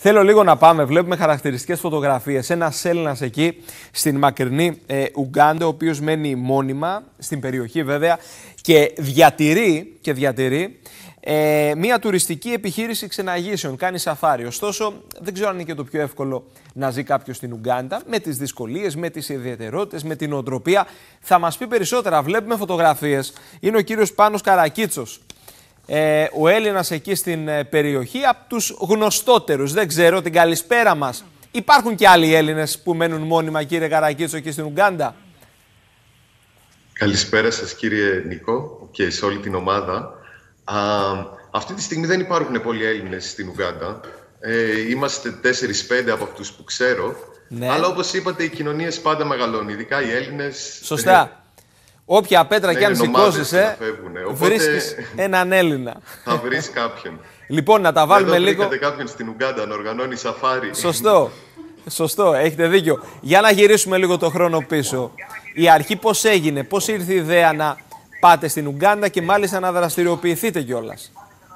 Θέλω λίγο να πάμε. Βλέπουμε χαρακτηριστικές φωτογραφίες. Ένας Έλληνας εκεί στην μακρινή Ουγκάντα, ο οποίος μένει μόνιμα στην περιοχή βέβαια και διατηρεί μια τουριστική επιχείρηση ξεναγήσεων. Κάνει σαφάρι. Ωστόσο, δεν ξέρω αν είναι και το πιο εύκολο να ζει κάποιος στην Ουγκάντα, με τις δυσκολίες, με τις ιδιαιτερότητες, με την νοοτροπία. Θα μας πει περισσότερα. Βλέπουμε φωτογραφίες. Είναι ο κύριος Πάνος Καρακίτσος. Ο Έλληνας εκεί στην περιοχή, από τους γνωστότερους. Δεν ξέρω, την καλησπέρα μας. Υπάρχουν και άλλοι Έλληνες που μένουν μόνιμα, κύριε Καρακίτσο, εκεί στην Ουγκάντα? Καλησπέρα σας, κύριε Νίκο, και σε όλη την ομάδα. Αυτή τη στιγμή δεν υπάρχουν πολλοί Έλληνες στην Ουγκάντα. Είμαστε 4-5 από αυτούς που ξέρω. Ναι. Αλλά όπως είπατε, οι κοινωνίες πάντα μεγαλώνουν, ειδικά οι Έλληνες. Σωστά. Όποια πέτρα και αν σηκώσεις, βρίσκεις έναν Έλληνα. Θα βρεις κάποιον. Λοιπόν, να τα βάλουμε λίγο. Βρήκατε κάποιον στην Ουγκάντα να οργανώνει σαφάρι. Σωστό, έχετε δίκιο. Για να γυρίσουμε λίγο το χρόνο πίσω. Η αρχή πώς έγινε, πώς ήρθε η ιδέα να πάτε στην Ουγκάντα και μάλιστα να δραστηριοποιηθείτε κιόλας?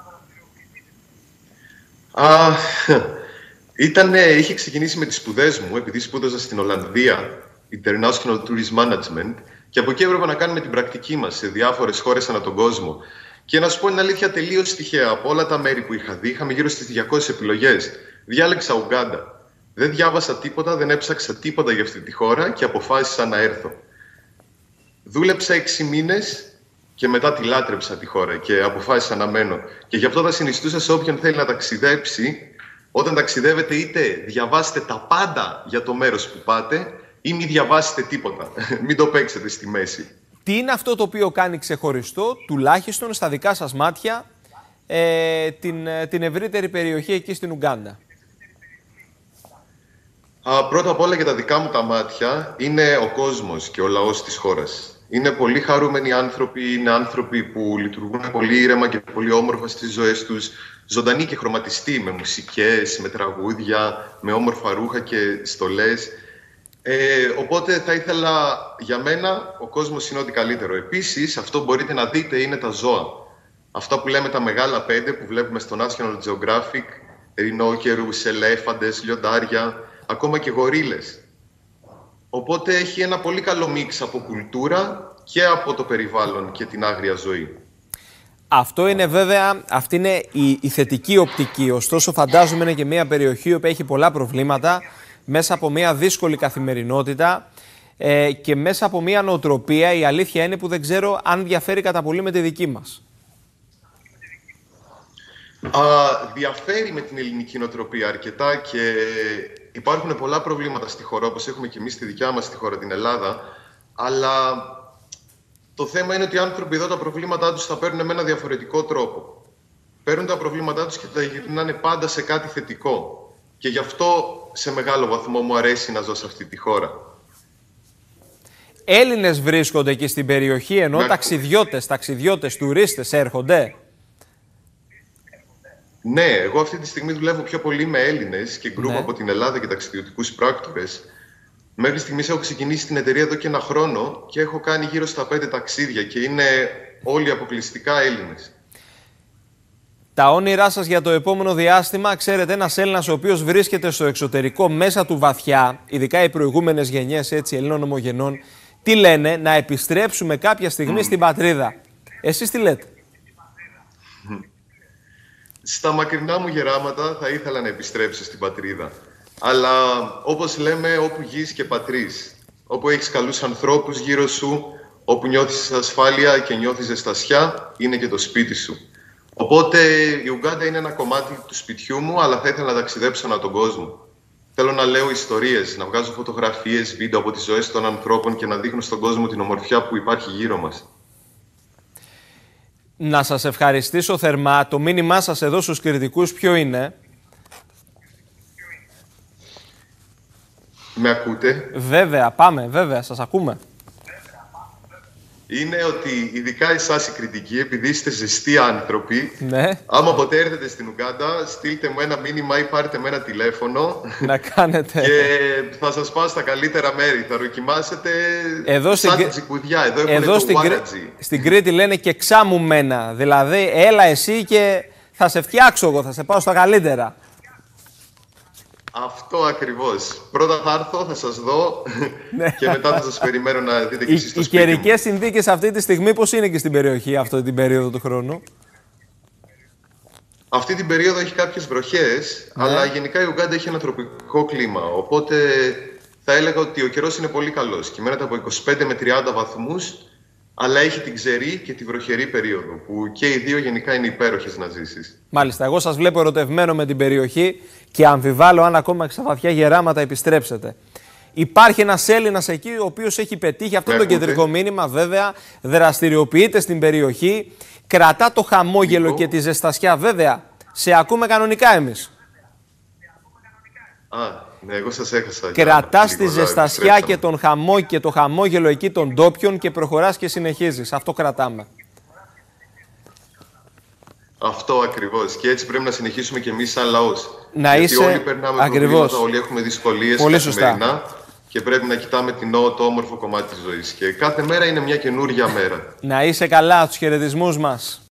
Είχε ξεκινήσει με τις σπουδές μου, επειδή σπούδαζα στην Ολλανδία, International Tourism Management, και από εκεί έπρεπε να κάνουμε την πρακτική μας σε διάφορες χώρες ανά τον κόσμο. Και να σου πω την αλήθεια, τελείως τυχαία, από όλα τα μέρη που είχα δει, είχαμε γύρω στις 200 επιλογές. Διάλεξα Ουγκάντα. Δεν διάβασα τίποτα, δεν έψαξα τίποτα για αυτή τη χώρα και αποφάσισα να έρθω. Δούλεψα 6 μήνες και μετά τη λάτρεψα τη χώρα και αποφάσισα να μένω. Και γι' αυτό θα συνιστούσα σε όποιον θέλει να ταξιδέψει, όταν ταξιδεύετε, είτε διαβάστε τα πάντα για το μέρος που πάτε, ή μην διαβάσετε τίποτα. Μην το παίξετε στη μέση. Τι είναι αυτό το οποίο κάνει ξεχωριστό, τουλάχιστον στα δικά σας μάτια, την ευρύτερη περιοχή εκεί στην Ουγκάντα? Πρώτα απ' όλα, για τα δικά μου τα μάτια, είναι ο κόσμος και ο λαός της χώρας. Είναι πολύ χαρούμενοι άνθρωποι, είναι άνθρωποι που λειτουργούν πολύ ήρεμα και πολύ όμορφα στις ζωές τους, ζωντανοί και χρωματιστοί, με μουσικές, με τραγούδια, με όμορφα ρούχα και στολές. Οπότε θα ήθελα, για μένα, ο κόσμος είναι ό,τι καλύτερο. Επίσης, αυτό που μπορείτε να δείτε είναι τα ζώα. Αυτά που λέμε τα μεγάλα 5 που βλέπουμε στο National Geographic, ρινόκερους, ελέφαντες, λιοντάρια, ακόμα και γορίλες. Οπότε έχει ένα πολύ καλό μίξ από κουλτούρα και από το περιβάλλον και την άγρια ζωή. Αυτό είναι βέβαια, αυτή είναι η θετική οπτική. Ωστόσο, φαντάζομαι είναι και μια περιοχή που έχει πολλά προβλήματα, μέσα από μια δύσκολη καθημερινότητα και μέσα από μια νοοτροπία, η αλήθεια είναι που δεν ξέρω αν διαφέρει κατά πολύ με τη δική μας. Διαφέρει με την ελληνική νοοτροπία αρκετά και υπάρχουν πολλά προβλήματα στη χώρα, όπως έχουμε και εμείς στη δικιά μας τη χώρα, την Ελλάδα, αλλά το θέμα είναι ότι οι άνθρωποι εδώ τα προβλήματά τους θα παίρνουν με ένα διαφορετικό τρόπο. Παίρνουν τα προβλήματά τους και τα γυρνάνε πάντα σε κάτι θετικό. Και γι' αυτό σε μεγάλο βαθμό μου αρέσει να ζω σε αυτή τη χώρα. Έλληνες βρίσκονται εκεί στην περιοχή, ενώ ταξιδιώτες, τουρίστες έρχονται? Ναι, εγώ αυτή τη στιγμή δουλεύω πιο πολύ με Έλληνες και γκρουπ από την Ελλάδα και ταξιδιωτικούς πράκτορες. Μέχρι στιγμής έχω ξεκινήσει την εταιρεία εδώ και 1 χρόνο και έχω κάνει γύρω στα 5 ταξίδια και είναι όλοι αποκλειστικά Έλληνες. Τα όνειρά σας για το επόμενο διάστημα, ξέρετε, ένας Έλληνας ο οποίος βρίσκεται στο εξωτερικό μέσα του βαθιά, ειδικά οι προηγούμενες γενιές Ελλήνων ομογενών, τι λένε? Να επιστρέψουμε κάποια στιγμή στην πατρίδα. Εσείς τι λέτε? Στα μακρινά μου γεράματα θα ήθελα να επιστρέψω στην πατρίδα. Αλλά όπως λέμε, όπου γης και πατρίς. Όπου έχεις καλούς ανθρώπους γύρω σου, όπου νιώθεις ασφάλεια και νιώθεις ζεστασιά, είναι και το σπίτι σου. Οπότε η Ουγκάντα είναι ένα κομμάτι του σπιτιού μου, αλλά θα ήθελα να ταξιδέψω ανά τον κόσμο. Θέλω να λέω ιστορίες, να βγάζω φωτογραφίες, βίντεο από τις ζωές των ανθρώπων και να δείχνω στον κόσμο την ομορφιά που υπάρχει γύρω μας. Να σας ευχαριστήσω θερμά. Το μήνυμά σας εδώ στους κριτικούς ποιο είναι? Με ακούτε? Βέβαια, πάμε, βέβαια, σας ακούμε. Είναι ότι ειδικά εσάς οι κριτικοί, επειδή είστε ζεστοί άνθρωποι, ναι. Άμα ποτέ έρθετε στην Ουγκάντα, στείλτε μου ένα μήνυμα ή πάρτε με ένα τηλέφωνο να κάνετε. Και θα σας πάω στα καλύτερα μέρη. Θα δοκιμάσετε σαν τζικουδιά. Εδώ στην Κρήτη λένε και ξάμουμένα. Δηλαδή, έλα εσύ και θα σε φτιάξω εγώ, θα σε πάω στα καλύτερα. Αυτό ακριβώς. Πρώτα θα έρθω, θα σας δω και μετά θα σας περιμένω να δείτε και εσείς το σπίτι μου. Οι καιρικές συνθήκες αυτή τη στιγμή πώς είναι και στην περιοχή αυτή την περίοδο του χρόνου? Αυτή την περίοδο έχει κάποιες βροχές, αλλά γενικά η Ουγκάντα έχει ένα τροπικό κλίμα. Οπότε θα έλεγα ότι ο καιρός είναι πολύ καλός. Κυμαίνεται από 25 με 30 βαθμούς, αλλά έχει την ξερή και τη βροχερή περίοδο, που και οι δύο γενικά είναι υπέροχες να ζήσεις. Μάλιστα. Εγώ σας βλέπω ερωτευμένο με την περιοχή και αμφιβάλλω αν ακόμα στα βαθιά γεράματα επιστρέψετε. Υπάρχει ένας Έλληνας εκεί, ο οποίος έχει πετύχει αυτό το κεντρικό μήνυμα, βέβαια, δραστηριοποιείται στην περιοχή, κρατά το χαμόγελο και τη ζεστασιά, βέβαια. Σε ακούμε κανονικά εμείς. Ναι, εγώ σας έχασα. Κρατάς τη ζεστασιά και το χαμόγελο εκεί των ντόπιων και προχωράς και συνεχίζεις. Αυτό κρατάμε. Αυτό ακριβώς. Και έτσι πρέπει να συνεχίσουμε και εμείς σαν λαός. Να γιατί είσαι όλοι περνάμε προβλήματα, όλοι έχουμε δυσκολίες καθημερινά και πρέπει να κοιτάμε το όμορφο κομμάτι της ζωής. Και κάθε μέρα είναι μια καινούρια μέρα. Να είσαι καλά, τους χαιρετισμούς μας.